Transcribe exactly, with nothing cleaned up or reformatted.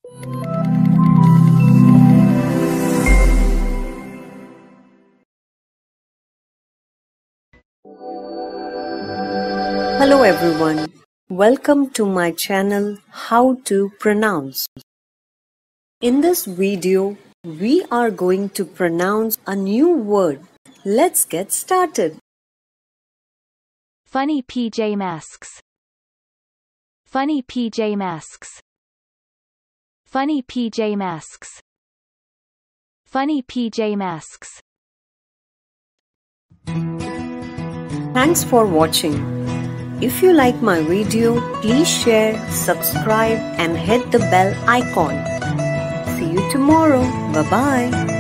Hello everyone, welcome to my channel How to Pronounce. In this video, we are going to pronounce a new word. Let's get started. Funny P J Masks. Funny P J Masks. Funny P J Masks. Funny P J Masks. Thanks for watching. If you like my video, please share, subscribe and hit the bell icon. See you tomorrow. Bye-bye.